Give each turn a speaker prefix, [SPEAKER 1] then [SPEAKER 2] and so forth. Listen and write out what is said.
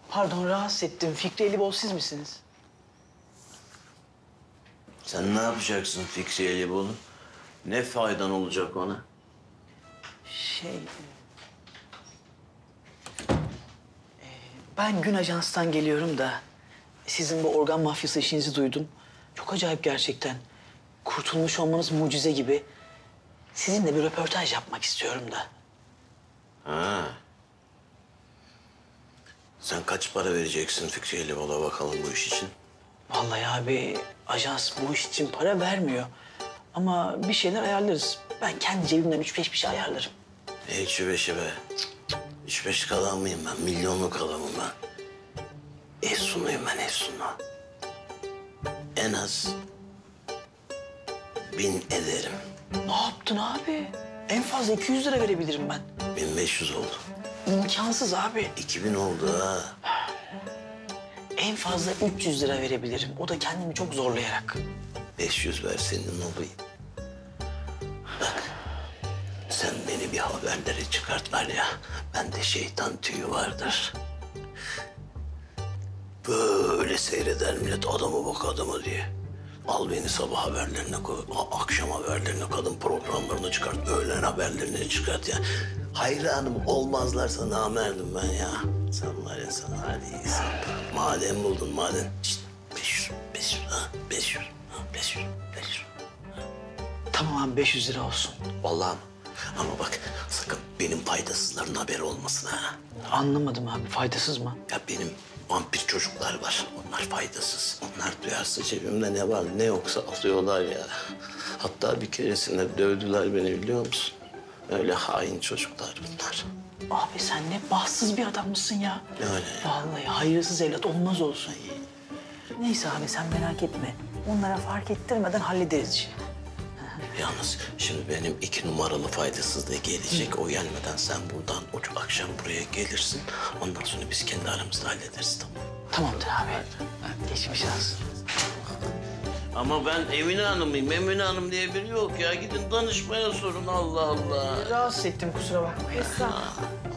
[SPEAKER 1] Pardon, rahatsız ettim. Fikri Elibol siz misiniz?
[SPEAKER 2] Sen ne yapacaksın Fikri Elibol'u? Ne faydan olacak ona?
[SPEAKER 1] Ben Gün Ajans'tan geliyorum da sizin bu organ mafyası işinizi duydum. Çok acayip gerçekten. Kurtulmuş olmanız mucize gibi. Sizinle bir röportaj yapmak istiyorum da.
[SPEAKER 2] Ha. Sen kaç para vereceksin Fikri Elibol'a bakalım bu iş için?
[SPEAKER 1] Vallahi abi ajans bu iş için para vermiyor. Ama bir şeyler ayarlarız. Ben kendi cebimden 3-5 bir şey ayarlarım.
[SPEAKER 2] Ne üçü beşi be? Üç beş adam mıyım ben? Milyonluk adamım ben. Efsunuyum ben, efsunu. En az 1000 ederim.
[SPEAKER 1] Ne yaptın abi? En fazla 200 lira verebilirim ben.
[SPEAKER 2] 1500 oldu.
[SPEAKER 1] İmkansız abi.
[SPEAKER 2] 2000 oldu ha.
[SPEAKER 1] En fazla 300 lira verebilirim. O da kendimi çok zorlayarak.
[SPEAKER 2] 500 ver senin olayım. Bak, sen beni bir haberlere çıkart var ya, bende şeytan tüyü vardır. Böyle seyreder millet, adama bak adama diye. Al beni sabah haberlerine koy, akşam haberlerine, kadın programlarına çıkart, öğlen haberlerine çıkart ya. Hayranım olmazlarsa namerdim ben ya. Sen var ya, sen hadi iyisin. Maden buldun, maden. Şişt, 500, ha, 500, ha, 500.
[SPEAKER 1] Tamam abi 500 lira olsun.
[SPEAKER 2] Vallahi ama bak sakın benim faydasızların haberi olmasın ha.
[SPEAKER 1] Anlamadım abi faydasız mı?
[SPEAKER 2] Ya benim vampir çocuklar var. Onlar faydasız. Onlar duyarsa cebimde ne var ne yoksa alıyorlar ya. Hatta bir keresinde dövdüler beni biliyor musun? Öyle hain çocuklar bunlar.
[SPEAKER 1] Abi sen ne bahtsız bir adammışsın ya.
[SPEAKER 2] Öyle ya.
[SPEAKER 1] Vallahi hayırsız evlat olmaz olsun. Neyse abi sen merak etme. Onlara fark ettirmeden hallederiz işi.
[SPEAKER 2] Yalnız şimdi benim 2 numaralı faydasız da gelecek. O gelmeden sen buradan akşam buraya gelirsin. Ondan sonra biz kendi aramızda hallederiz, tamam.
[SPEAKER 1] Tamamdır abi. Geçmiş olsun.
[SPEAKER 2] Ama ben Emine Hanım'ıyım. Emine Hanım diye biri yok ya. Gidin danışmaya sorun, Allah Allah.
[SPEAKER 1] Rahatsız ettim kusura bakma.
[SPEAKER 3] Estağfurullah.